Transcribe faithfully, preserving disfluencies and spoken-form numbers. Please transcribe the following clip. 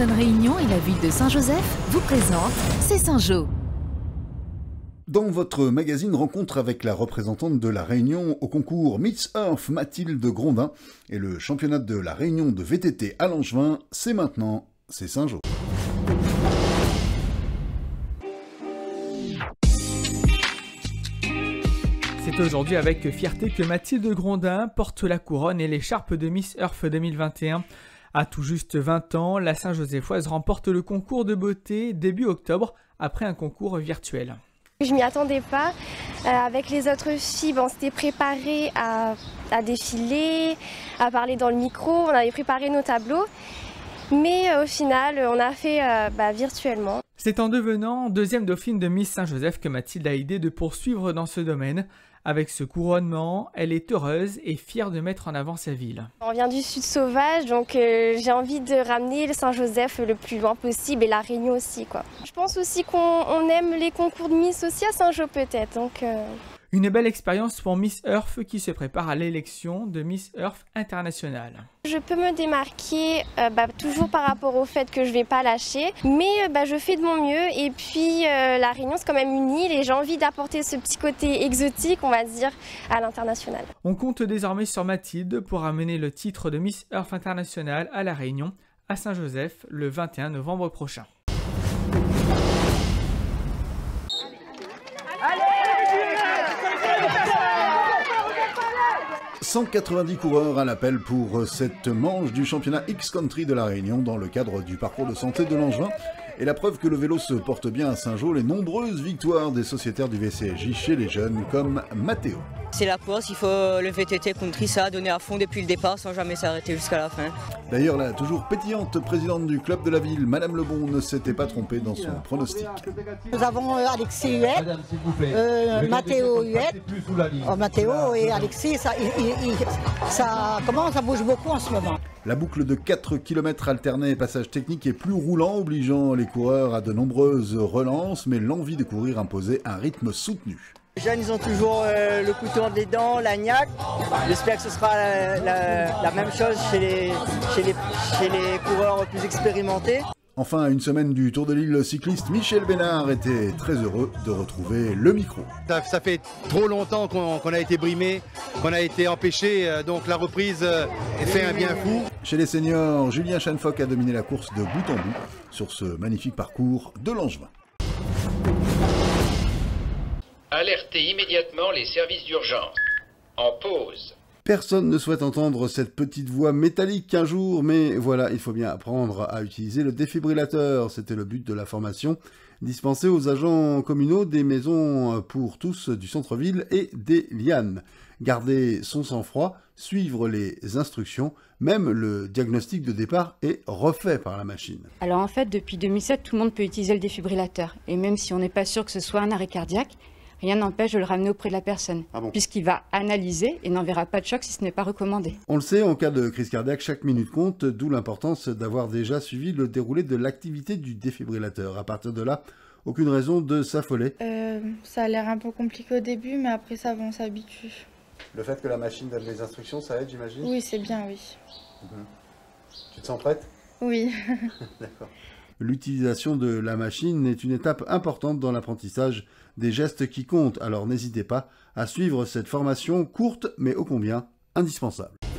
Sainte-Réunion et la ville de Saint-Joseph vous présentent C'est Saint-Jo. Dans votre magazine rencontre avec la représentante de la Réunion au concours Miss Earth, Mathilde Grondin, et le championnat de la Réunion de V T T à Langevin, c'est maintenant, c'est Saint-Jo. C'est aujourd'hui avec fierté que Mathilde Grondin porte la couronne et l'écharpe de Miss Earth deux mille vingt et un. À tout juste vingt ans, la Saint-Joséphoise remporte le concours de beauté début octobre après un concours virtuel. Je m'y attendais pas. Euh, avec les autres filles, bon, on s'était préparé à, à défiler, à parler dans le micro, on avait préparé nos tableaux. Mais euh, au final, on a fait euh, bah, virtuellement. C'est en devenant deuxième dauphine de Miss Saint-Joseph que Mathilde a idée de poursuivre dans ce domaine. Avec ce couronnement, elle est heureuse et fière de mettre en avant sa ville. On vient du Sud sauvage, donc euh, j'ai envie de ramener le Saint-Joseph le plus loin possible et la Réunion aussi, quoi. Je pense aussi qu'on on aime les concours de Miss aussi à Saint-Jo peut-être. Donc, euh... Une belle expérience pour Miss Earth qui se prépare à l'élection de Miss Earth internationale. Je peux me démarquer euh, bah, toujours par rapport au fait que je ne vais pas lâcher, mais euh, bah, je fais de mon mieux et puis euh, la Réunion c'est quand même une île et j'ai envie d'apporter ce petit côté exotique, on va dire, à l'international. On compte désormais sur Mathilde pour amener le titre de Miss Earth internationale à la Réunion, à Saint-Joseph, le vingt et un novembre prochain. cent quatre-vingt-dix coureurs à l'appel pour cette manche du championnat X-Country de la Réunion dans le cadre du parcours de santé de Langevin. Et la preuve que le vélo se porte bien à Saint-Jo, les nombreuses victoires des sociétaires du V C S J chez les jeunes comme Mathéo. C'est la course, il faut le V T T country, ça a donné à fond depuis le départ sans jamais s'arrêter jusqu'à la fin. D'ailleurs, la toujours pétillante présidente du club de la ville, Madame Lebon, ne s'était pas trompée dans son pronostic. Nous avons euh, Alexis Huette, euh, Mathéo Huette, oh, Mathéo et Alexis, ça, il, il, il, ça, comment, ça bouge beaucoup en ce moment. La boucle de quatre kilomètres alternés et passage technique est plus roulant, obligeant les coureurs à de nombreuses relances, mais l'envie de courir imposait un rythme soutenu. Les jeunes, ils ont toujours euh, le couteau entre les dents, la niaque. J'espère que ce sera la, la, la même chose chez les, chez, les, chez les coureurs plus expérimentés. Enfin, à une semaine du Tour de l'Île cycliste, Michel Bénard était très heureux de retrouver le micro. Ça, ça fait trop longtemps qu'on qu'on a été brimé, qu'on a été empêché, donc la reprise fait un bien fou. Chez les seniors, Julien Chanfoc a dominé la course de bout en bout sur ce magnifique parcours de Langevin. Alertez immédiatement les services d'urgence. En pause. Personne ne souhaite entendre cette petite voix métallique un jour, mais voilà, il faut bien apprendre à utiliser le défibrillateur. C'était le but de la formation dispensée aux agents communaux des maisons pour tous du centre-ville et des lianes. Garder son sang-froid, suivre les instructions, même le diagnostic de départ est refait par la machine. Alors en fait, depuis deux mille sept, tout le monde peut utiliser le défibrillateur. Et même si on n'est pas sûr que ce soit un arrêt cardiaque, rien n'empêche de le ramener auprès de la personne, ah bon, puisqu'il va analyser et n'enverra pas de choc si ce n'est pas recommandé. On le sait, en cas de crise cardiaque, chaque minute compte, d'où l'importance d'avoir déjà suivi le déroulé de l'activité du défibrillateur. À partir de là, aucune raison de s'affoler. Euh, ça a l'air un peu compliqué au début, mais après ça, on s'habitue. Le fait que la machine donne les instructions, ça aide, j'imagine ? Oui, c'est bien, oui. Mmh. Tu te sens prête ? Oui. D'accord. L'utilisation de la machine est une étape importante dans l'apprentissage des gestes qui comptent, alors n'hésitez pas à suivre cette formation courte mais ô combien indispensable.